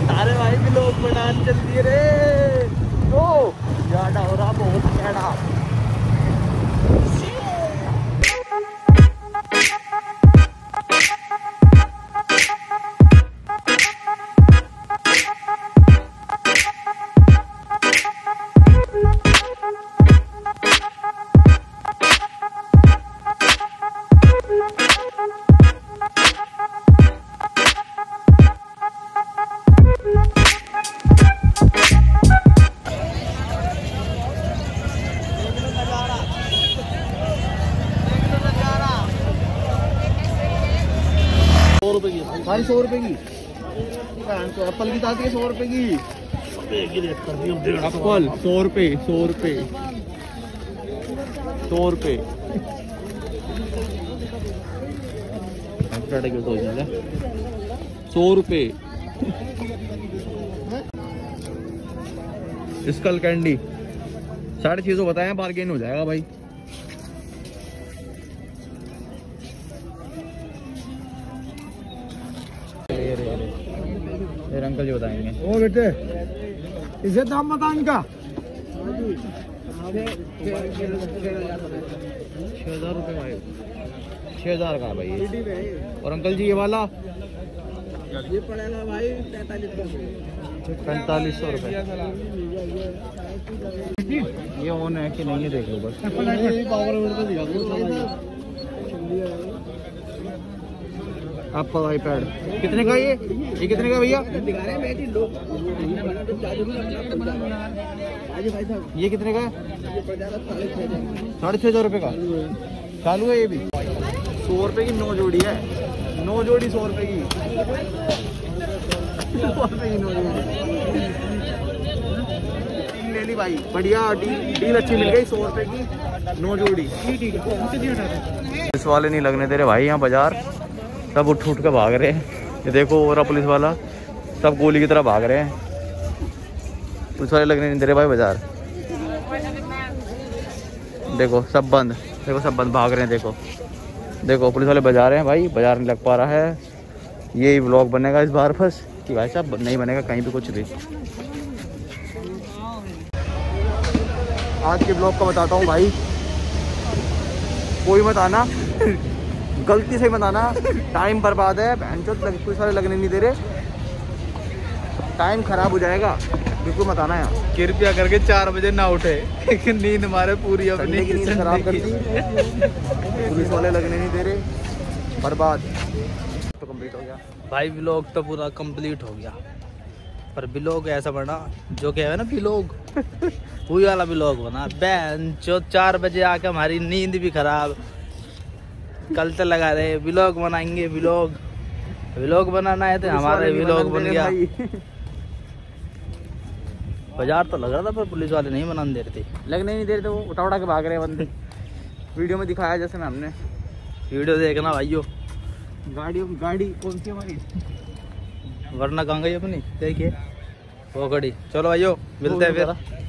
अरे भाई भी लोग बनान चलती है रे। तो ज्यादा हो रहा, बहुत ज्यादा। भाई 100 रुपए की एप्पल की आती है 100 रुपए की। एप्पल 100 रुपए 100 रुपए 100 रुपए 100 रुपए। स्कल कैंडी 650 बताया, बार्गेन हो जाएगा भाई। ये अंकल जी बताएंगे। ओ बेटे इसे दाम बता इनका। 6000 रुपये भाई, 6000 का भाई। और अंकल जी ये वाला ये पड़ेगा भाई 4500 रुपये। ये ऑन है कि नहीं है देख लो बस। एप्पल आईपैड कितने का ये कितने का भैया? ये कितने का है? 6,500 रुपये का चालू है ये भी। 100 रुपये की 9 जोड़ी है, 9 जोड़ी 100 रुपये की। 100 रुपये की 9 जोड़ी ले ली भाई, बढ़िया डील अच्छी मिल गई। 100 रुपये की 9 जोड़ी। पुलिस वाले नहीं लगने दे रहे भाई यहाँ बाजार, सब उठ के भाग रहे हैं। ये देखो और पुलिस वाला सब गोली की तरह भाग रहे हैं। पुलिस वाले लगने नहीं दे रहे भाई बाजार। देखो सब बंद, देखो सब बंद, भाग रहे हैं। देखो पुलिस वाले बजा रहे हैं भाई, बाजार नहीं लग पा रहा है। यही व्लॉग बनेगा इस बार बस कि भाई साहब नहीं बनेगा कहीं भी कुछ भी। आज के ब्लॉग का बताता हूँ भाई, कोई मत आना गलती से मत आना, टाइम बर्बाद है। पुलिस वाले लगने नहीं दे रहे, टाइम खराब हो जाएगा, बिल्कुल मत आना यहाँ। कृपया करके 4 बजे ना उठे, नींद मारे पूरी अपनी की नींद खराब कर दी। पुलिस वाले लगने नहीं दे रहे, बर्बाद। तो कंप्लीट हो गया भाई, व्लॉग तो पूरा कंप्लीट हो गया, पर व्लॉग ऐसा बना जो क्या है ना, व्लॉग वही वाला व्लॉग बना। बहन जो 4 बजे आके हमारी नींद भी खराब। कल तो लगा रहे व्लॉग बनाएंगे, व्लॉग बनाना है तो हमारे व्लॉग बन गया। बाजार तो लग रहा था पर पुलिस वाले नहीं बनाने दे रहे थे, लगने नहीं दे रहे थे, वो उठा के भाग रहे हैं बंदे। वीडियो में दिखाया जैसे मैं, हमने वीडियो देखना भाइयों। गाड़ी कौन सी हमारी, वरना कहाँ गई अपनी, देखिए वो गाड़ी। चलो भाइयों मिलते हैं फिर।